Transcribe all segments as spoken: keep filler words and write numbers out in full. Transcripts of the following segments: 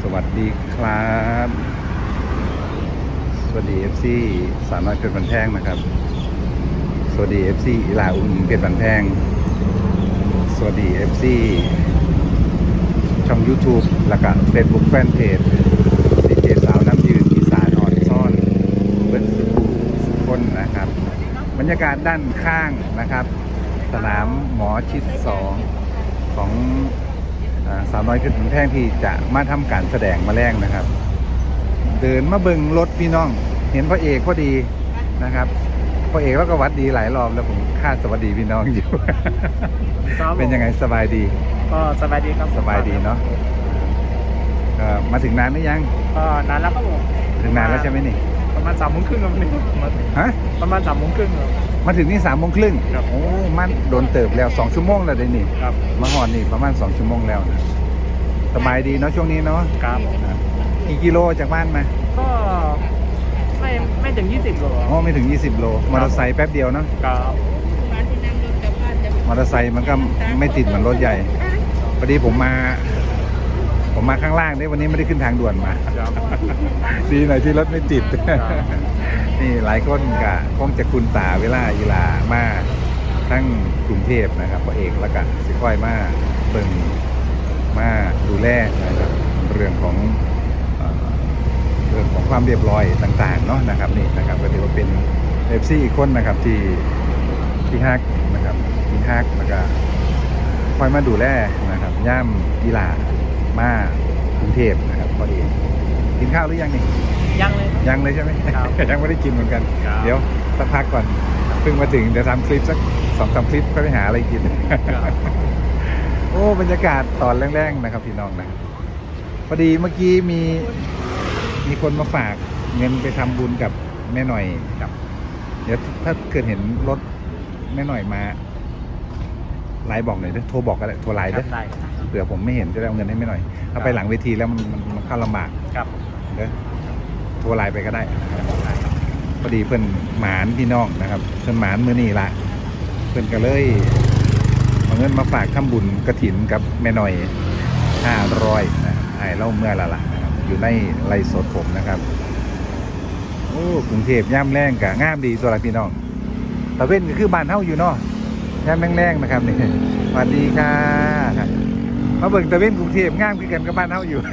สวัสดีครับสวัสดีเอฟซีสามารถเพชรบันแพงนะครับสวัสดีเอฟซีอีลาอุ้งเพชรบันแพงสวัสดีเอฟซีช่อง YouTube แล้วก็ Facebook Fanpage ดีเจสาวน้ำยืนอีสานอ่อนซ่อนเบิร์ดสุขุสุขคนนะครับบรรยากาศด้านข้างนะครับสนามหมอชิดสองของสาวน้อยเพชรบันแพงที่จะมาทำการแสดงมาแรงนะครับเดินมาเบิ่งรถพี่น้องเห็นพระเอกพอดีนะครับพระเอกแล้วก็วัดดีหลายรอบแล้วผมคาดสวัสดีพี่น้องอยู่ เป็นยังไงสบายดีก็สบายดีครับสบายดีเนาะมาถึงนานหรือยังก็นานแล้วครับผมถึงนานแล้วใช่ไหมนี่ประมาณสามโมงครึ่งครับนี่ฮะประมาณสามโมงครึ่งครับมาถึงนี่สามโมงครึ่งครับโอ้มันโดนเติบแล้วสองชั่วโมงแล้วได้นี่ครับมาหอนนี่ประมาณสองชั่วโมงแล้วนะสบายดีเนาะช่วงนี้เนาะครับกี่กิโลจากบ้านมาก็ไม่ไม่ถึงยี่สิบโลอ๋อไม่ถึงยี่สิบโลมอเตอร์ไซค์แป๊บเดียวเนาะครับมอเตอร์ไซค์มันก็ไม่ติดเหมือนรถใหญ่พอดีผมมาผมมาข้างล่างได้วันนี้ไม่ได้ขึ้นทางด่วนมาดีหน่อยที่รถไม่ติดนี่หลายคนกะคงจะคุณตาเวลาอีหลามาทั้งกรุงเทพนะครับพระเอกแล้วกันสิค่อยมาเบิ่งมาดูแลนะครับเรื่องของเรื่องของความเรียบร้อยต่างๆเนาะนะครับนี่นะครับก็ถือว่าเป็นเอฟซีอีกคนนะครับที่ที่ฮักนะครับที่ฮักแล้วก็คอยมาดูแลนะครับย่ามอีหลามากรุงเทพนะครับพอดีกินข้าวหรือยังนี่ยังเลยยังเลยใช่ไหมยังไม่ได้กินเหมือนกันเดี๋ยวสักพักก่อนเพิ่งมาถึงเดี๋ยวทำคลิปสักสองสามคลิปก็ไปหาอะไรกินโอ้บรรยากาศตอนแรกๆนะครับพี่น้องนะพอดีเมื่อกี้มีมีคนมาฝากเงินไปทำบุญกับแม่หน่อยครับเดี๋ยวถ้าเกิดเห็นรถแม่หน่อยมาไลน์บอกหน่อยด้วยโทรบอกก็ได้โทรไลน์ด้วยเผื่อผมไม่เห็นจะได้เอาเงินให้แม่หน่อยถ้าไปหลังเวทีแล้วมันมันเข้าลำบากครับเดี๋ยวโทรไลน์ไปก็ได้พอดีเพื่อนหมานพี่น้องนะครับเพื่อนหมานมือนี่ละเพื่อนก็เลยเอาเงินมาฝากทำบุญกฐินกับแม่หน่อยห้าร้อยนะไอ้เล่าเมื่อละละนะครับอยู่ในไร่สดผมนะครับโอ้กรุงเทพย่ำแรงกะงามดีตัวละพี่น้องตะเว้นก็คือบ้านเฮาอยู่เนาะย่ำแรงๆนะครับนี่สวัสดีค่ะมาเบิ่งตะเว้นกรุงเทพงามคือกันกับบ้านเฮาอยู่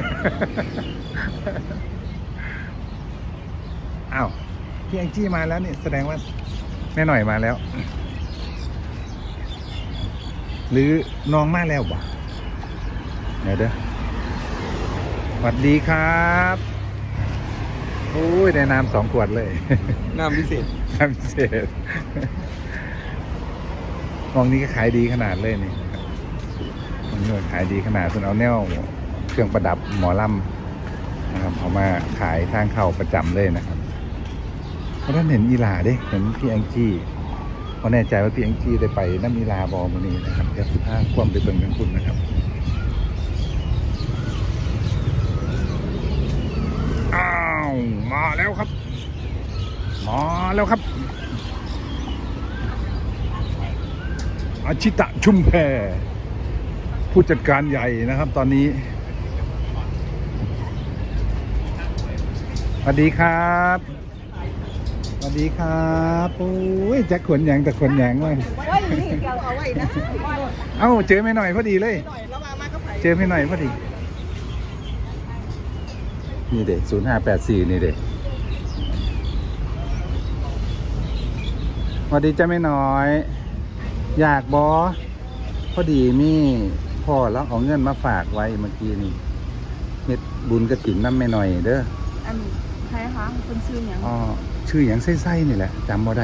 อ้าวพี่แองจี้มาแล้วนี่แสดงว่าแม่หน่อยมาแล้วหรือน้องมาแล้วบ่เดี๋ยวเด้อสวัสดีครับโอ้ยในน้ำสองขวดเลยน้ำพิเศษน้ำพิเศษมองนี้ก็ขายดีขนาดเลยนี่มองนี้ขายดีขนาดส่วนเอาแนวเครื่องประดับหมอลำนะครับเอามาขายทางเข้าประจำเลยนะครับเพราะท่านเห็นอีลาเด้เห็นพี่แองจี้เขาแน่ใจว่าพี่แองจี้ได้ไปน้ำอีลาบอมือนี้นะครับเดี๋ยวสิบห้าความไปเบิ่งทั้งคุณนะครับอ้าวมาแล้วครับมาแล้วครับอาชิตะชุมแพผู้จัดการใหญ่นะครับตอนนี้สวัสดีครับสวัสดีครับโอ้ยแจ็คขนแยงแต่ขนแยงเลยเอ้าเจอไม่หน่อยพอดีเลยเจอไม่หน่อยพอดีนี่เด็กศูนย์ห้าแปดสี่นี่เด็กสวัสดีจ้าไม่น้อยอยากบอพอดีมีพ่อแล้วเอาเงินมาฝากไว้เมื่อกี้นี่เม็ดบุญกระถิ่นน้ำไม่น้อยเด้ออันใครคะคนชื่ออย่างอ๋อชื่ออย่างไส้ๆนี่แหละจำบ่ได้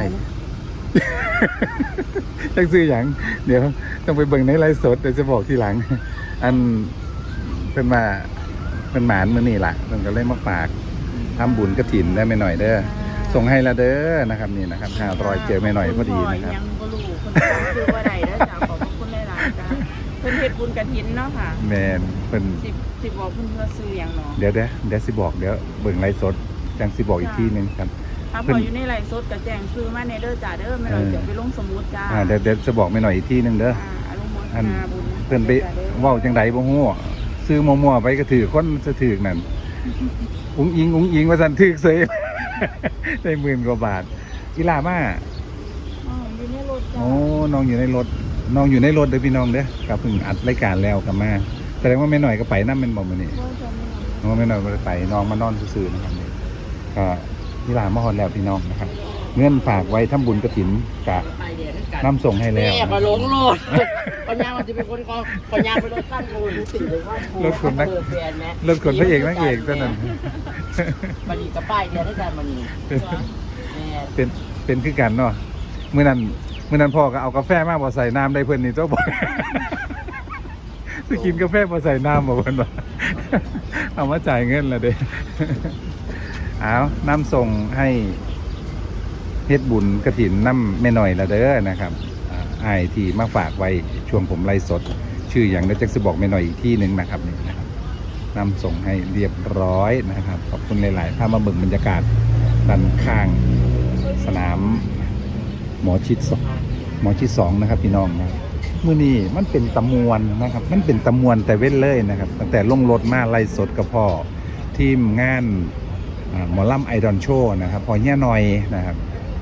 จังชื่ออย่างเดี๋ยวต้องไปเบิ่งในไลฟ์สดเดี๋ยวจะบอกทีหลังอันเป็นมาเป็นหมานมือนี่แหละมันก็เลยมาฝากทำบุญกระถิ่นได้ไม่หน่อยเด้อส่งให้ละเด้อนะครับนี่นะครับห้ารอยเจอไม่หน่อยพอดีนะครับยังก็รู้คนซื้อว่าใดแล้วจ้าขอบคุณหลายๆจ้าเพิ่นเฮ็ดบุญกฐินเนาะค่ะแมนเพิ่นสิบสิบบอกเพิ่นเพื่อซื้ออย่างเนาะเดี๋ยวเดี๋ยวเดี๋ยวสิบอกเดี๋ยวเบิ่งไลฟ์สดจังสิบอกอีกทีนึงครับถ้าพออยู่ในไลฟ์สดก็แจ้งซื้อมาในเด้อจ้าเด้อไม่หน่อยเดี๋ยวไปลงสมุดจ้าอ่าเดี๋ยวเดี๋ยวจะบอกไม่หน่อยอีกทีนึงเด้ออันเพิ่นไปเว้าจังไดบ่ฮู้ซื้อมั่วๆไปก็ถือคนจะถือนั่นอุ้งอิงอุ้งอิงว่าสันถือเซย ได้หมื่นกว่าบาทอีหลามาอ๋ออยู่ในรถจ้าโอ้น้องอยู่ในรถน้องอยู่ในรถเด้อพี่น้องเด้อกับเพิ่งอัดรายการแล้วกลับมาแสดงว่าแม่หน่อยก็ไปนั่นเป็นบอกมานี่ว่าจะไม่น้องแม่หน่อยไปน้องมานอนซื่อๆนะครับนี่ก็อีหลามาฮอดแล้วพี่น้องนะครับเงื่อนฝากไว้ทำบุญกฐินกะนำส่งให้แล้วแม่ก็หลงโลดปัญญามันจะเป็นคนกองปัญญาเป็นรถขั้นโกนรู้สึกเลยว่ารถคนนักเปิดแฟนไหมรถคนพระเอกนางเอกเท่านั้นมันดีกับป้ายเดียวได้กันมันนี่แม่เป็นเป็นคือกันเนาะเมื่อนั้นเมื่อนั้นพ่อก็เอากาแฟมาบ่ใส่น้ำได้เพิ่นนี่เจ้าบอก สิกินกาแฟบ่ใส่น้ำบ่เพิ่นว่า เอามาจ่ายเงินละเด้ เอาน้ำส่งให้เฮ็ดบุญกฐินน้ำแม่หน่อยละเด้อนะครับอ่าอ้ายที่มาฝากไว้ช่วงผมไลฟ์สด ชื่ออย่างเดี๋ยวจะสิบอกแม่หน่อยอีกที่หนึ่งนะครับนี่นะครับนำส่งให้เรียบร้อยนะครับขอบคุณหลายๆถ้ามาเบิ่งบรรยากาศด้านข้างสนามหมอชิดสองหมอชิดสองนะครับพี่น้องนะมื้อนี้มันเป็นตะมวนนะครับมันเป็นตะมวนแต่เว้นเลยนะครับตั้งแต่ลงรถมาไล่สดกับพ่อทีมงานอ่าหมอลำไอดอลโชว์นะครับพอเงี้ยหน่อยนะครับ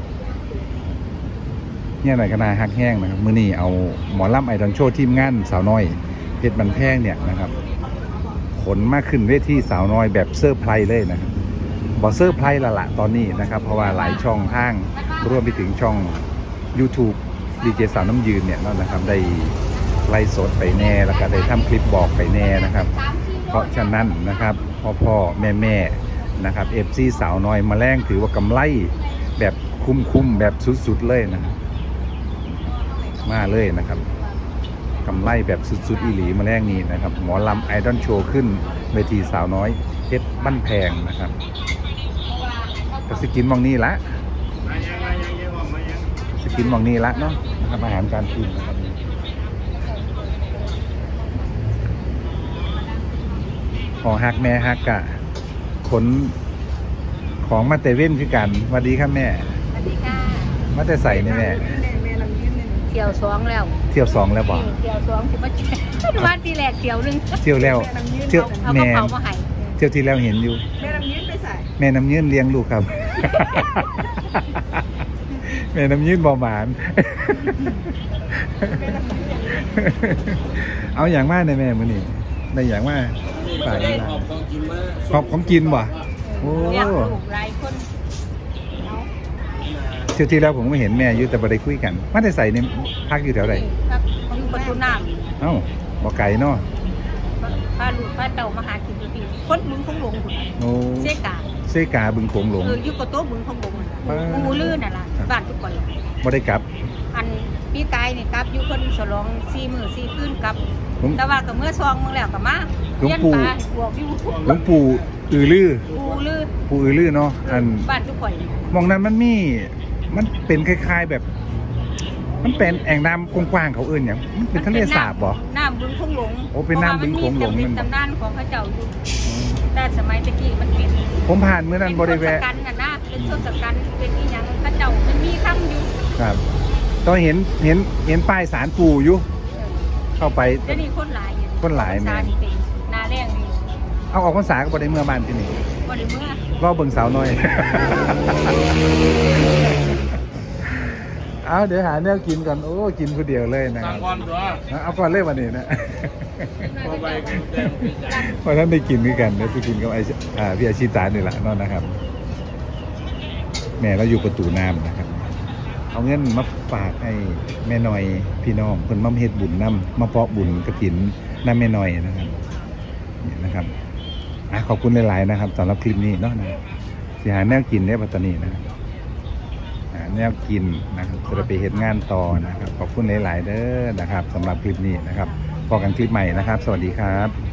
เงี้ยหน่อยก็นาฮักแห้งนะครับมื้อนี้เอาหมอลำไอดอลโชว์ทีมงานสาวน้อยเพชรบันแพงเนี่ยนะครับขนมากขึ้นเวทีสาวน้อยแบบเซอร์ไพรส์เลยนะครับบอเซอร์ไพรส์ละละตอนนี้นะครับเพราะว่าหลายช่องทางรวมไปถึงช่อง YouTube ดีเจสาวน้ำยืนเนี่ยนะครับได้ไล่สดไปแน่แล้วก็ได้ทำคลิปบอกไปแน่นะครับเพราะฉะนั้นนะครับพ่อพ่อแม่แม่นะครับเอฟซีสาวน้อยมาแรงถือว่ากำไรแบบคุ้มๆแบบสุดๆเลยนะครับมาเลยนะครับกำไรแบบสุดๆอีหลีมาแรงนี้นะครับหมอลำไอดอลโชว์ขึ้นเวทีสาวน้อยเพชรบ้านแพงนะครับก็สกินมองนี่ละสกินมองนี่ละเนาะนะครับอาหารการกินนะครับพอฮักแม่ฮักกะขนของมาเตเว่นคือกันสวัสดีครับแม่สวัสดีค่ะมาแต่ใส่นี่แม่เที่ยวสองแล้วเที่ยวสองแล้วบอกเที่ยวสองที่มาแจ้งวันที่แรกเที่ยวหนึงเที่ยวแล้วเที่ยวเอากระแม่เป๋ามาให้เที่ยวที่แล้วเห็นอยู่แม่น้ำยืนไปใส่แม่น้ำยืนเลี้ยงลูกครับ แม่น้ำยืนบ่หมาน เอาอย่างมากเลยแม่มื้อนี้ได้อย่างมากฝ่ายได้นี้ขอบของกินมาขอบของกินบ่โอ้เรียกลูกหลายคนเอาเที่ยวที่แล้วผมก็เห็นแม่อยู่แต่บ่ได้คุยกันมาแต่ใส่เนี่ยพักอยู่แถวใดครับอยู่ประตูน้เอ้าบ่ไกลเนาะำพาลูกพาเต่ามาหากินอยู่ที่คนบึงของหลวงพุ่นโอ้เสกาเซกาบึงโขงหลงเอออยู่กับโต๊ะบึงของหลวงอ่าหมูลื่นน่ะล่ะบ้านทุกคนบ่ได้กลับอันพี่กายนี่กลับอยู่คนฉลองสี่มื้อสี่คืนกลับผมแต่ว่าก็เมื่อซองมึงแล้วก็มาหลวงเลี้ยนปู่ปลาบวกอยู่หลวงปู่อือลือปูลื่นปู่อือลือเนาะอันบ้านทุกคนมองนั้นมันมี มันเป็นคล้ายๆแบบ มันเป็นแอ่งน้ำกว้างๆเขาเอื่นอย่างมันเป็นทะเลสาบบ่น้ำบึงคงหลงโอ้เป็นน้ำบึงคงหลงเพราะว่ามันมีนั่นบ่ตำนานของพระเจ้าอยู่แต่สมัยตะกี้มันเป็นผมผ่านเมื่อนั้นบริเวเป็นณทศกัณฐ์น่ะนะเป็นทศกัณฐ์เป็นอีหยังพระเจ้ามันมีคำอยู่ครับตอนเห็นเห็นเห็นป้ายสารปู่อยู่ เข้าไปเดี๋ยวนี้คนหลายอยู่คนหลายแม่แม่เป็นนาแรงนี่เอาออกพรรษาก็บ่ได้เมื่อบ้านที่นี่บ่ได้เมื่อรอเบิ่งสาวน้อย เอาเดี๋ยวหาแนวกินก่อนโอ้กินคนเดียวเลยนะคสั่รังบก่อนตัวเอาก่อนเลยวันนี้นะพอไปกันเต็มปีจังเพราะท่านได้กินด้วยกันได้ไปกินกับไอ้อ่าพี่อาชีตานี่แหละเนั่นนะครับ แม่เราอยู่ประตูน้ำนะครับ เอาเงินมาฝากให้แม่หน่อยพี่น้องคนมาเฮ็ดบุญน้ำมาเพาะบุญกฐินน้ำแม่หน่อยนะครับนี่นะครับอ่ะขอบคุณหลายๆนะครับสำหรับคลิปนี้เนาะนะสิหาแนวกินได้ปัตตานีนะครับหาแนวกินนะครับจะไปเฮ็ดงานต่อนะครับขอบคุณหลายๆเด้อนะครับสำหรับคลิปนี้นะครับพบกันคลิปใหม่นะครับ สวัสดีครับ